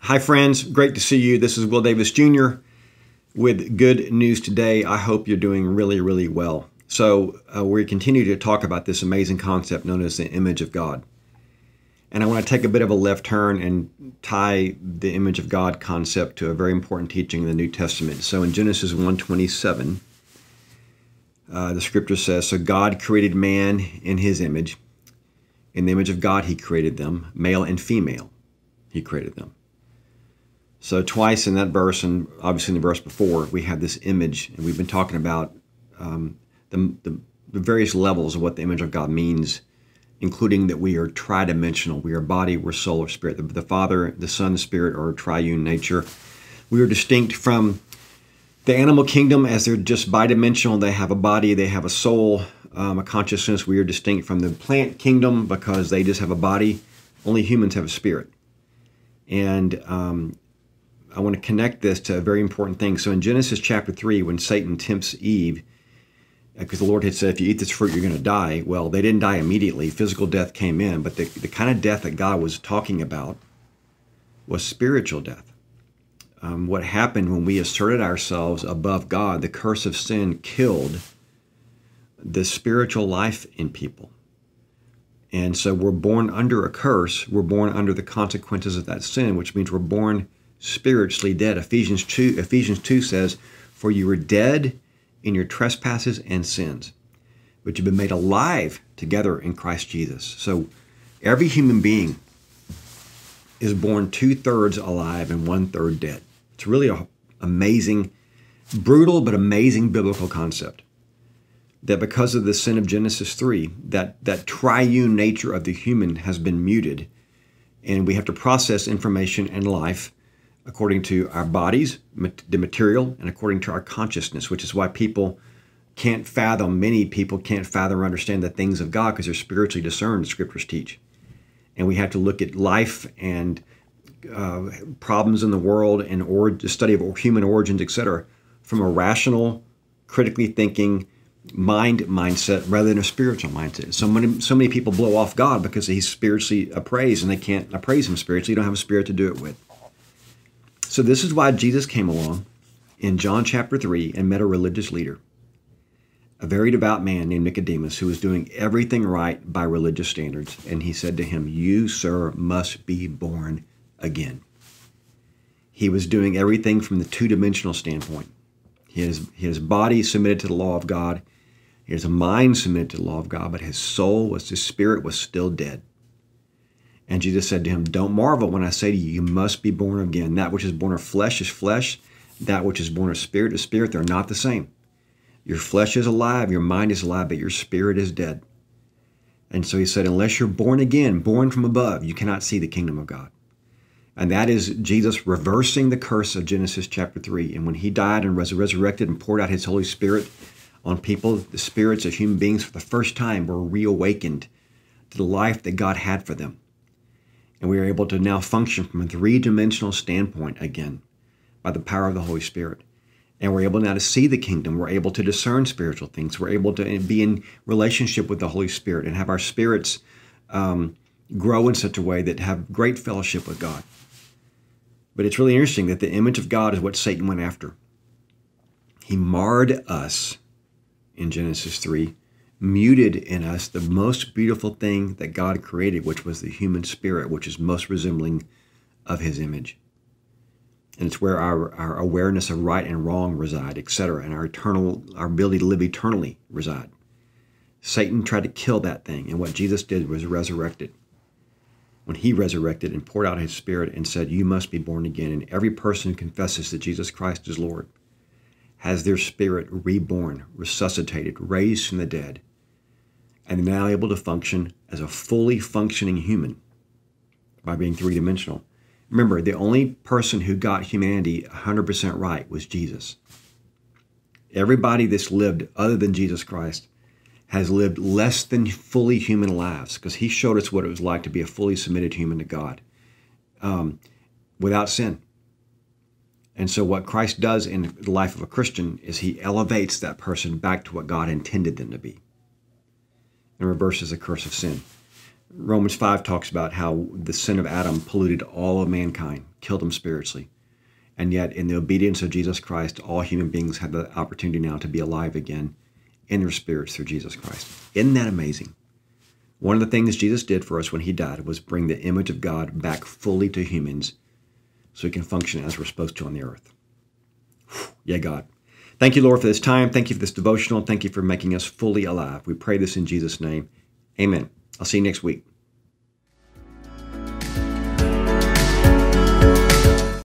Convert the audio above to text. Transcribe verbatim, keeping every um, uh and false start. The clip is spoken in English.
Hi, friends. Great to see you. This is Will Davis Junior with good news today. I hope you're doing really, really well. So uh, we continue to talk about this amazing concept known as the image of God. And I want to take a bit of a left turn and tie the image of God concept to a very important teaching in the New Testament. So in Genesis one twenty-seven, uh, the scripture says, "So God created man in his image. In the image of God he created them, male and female he created them." So twice in that verse, and obviously in the verse before, we have this image, and we've been talking about um, the, the, the various levels of what the image of God means, including that we are tridimensional. We are body, we're soul, or spirit. The, the Father, the Son, the Spirit are triune nature. We are distinct from the animal kingdom as they're just bidimensional. They have a body, they have a soul, um, a consciousness. We are distinct from the plant kingdom because they just have a body. Only humans have a spirit. And um, I want to connect this to a very important thing. So in Genesis chapter three, when Satan tempts Eve, because the Lord had said, if you eat this fruit, you're going to die. Well, they didn't die immediately. Physical death came in. But the, the kind of death that God was talking about was spiritual death. Um, what happened when we asserted ourselves above God, the curse of sin killed the spiritual life in people. And so we're born under a curse. We're born under the consequences of that sin, which means we're born spiritually dead. Ephesians two, Ephesians two says, "For you were dead in your trespasses and sins, but you've been made alive together in Christ Jesus." So every human being is born two-thirds alive and one-third dead. It's really an amazing, brutal but amazing biblical concept. That because of the sin of Genesis three, that, that triune nature of the human has been muted, and we have to process information and life according to our bodies, the material, and according to our consciousness, which is why people can't fathom, many people can't fathom or understand the things of God because they're spiritually discerned, the scriptures teach. And we have to look at life and uh, problems in the world and or the study of human origins, et cetera, from a rational, critically thinking mind mindset rather than a spiritual mindset. So many, so many people blow off God because he's spiritually appraised and they can't appraise him spiritually. You don't have a spirit to do it with. So this is why Jesus came along in John chapter three and met a religious leader, a very devout man named Nicodemus, who was doing everything right by religious standards. And he said to him, "You, sir, must be born again." He was doing everything from the two-dimensional standpoint. His, his body submitted to the law of God. His mind submitted to the law of God, but his soul, was his spirit, was still dead. And Jesus said to him, "Don't marvel when I say to you, you must be born again. That which is born of flesh is flesh. That which is born of spirit is spirit." They're not the same. Your flesh is alive, your mind is alive, but your spirit is dead. And so he said, unless you're born again, born from above, you cannot see the kingdom of God. And that is Jesus reversing the curse of Genesis chapter three. And when he died and was resurrected and poured out his Holy Spirit on people, the spirits of human beings for the first time were reawakened to the life that God had for them. And we are able to now function from a three-dimensional standpoint again by the power of the Holy Spirit. And we're able now to see the kingdom. We're able to discern spiritual things. We're able to be in relationship with the Holy Spirit and have our spirits um, grow in such a way that have great fellowship with God. But it's really interesting that the image of God is what Satan went after. He marred us in Genesis three, muted in us the most beautiful thing that God created, which was the human spirit, which is most resembling of his image. And it's where our, our awareness of right and wrong reside, et cetera, and our eternal, our ability to live eternally reside. Satan tried to kill that thing, and what Jesus did was resurrected. When he resurrected and poured out his spirit and said, "You must be born again," and every person who confesses that Jesus Christ is Lord has their spirit reborn, resuscitated, raised from the dead, and now able to function as a fully functioning human by being three-dimensional. Remember, the only person who got humanity one hundred percent right was Jesus. Everybody that's lived other than Jesus Christ has lived less than fully human lives because he showed us what it was like to be a fully submitted human to God um, without sin. And so what Christ does in the life of a Christian is he elevates that person back to what God intended them to be and reverses the curse of sin. Romans five talks about how the sin of Adam polluted all of mankind, killed them spiritually. And yet, in the obedience of Jesus Christ, all human beings have the opportunity now to be alive again in their spirits through Jesus Christ. Isn't that amazing? One of the things Jesus did for us when he died was bring the image of God back fully to humans so we can function as we're supposed to on the earth. Whew, yeah, God. Thank you, Lord, for this time. Thank you for this devotional. Thank you for making us fully alive. We pray this in Jesus' name. Amen. I'll see you next week.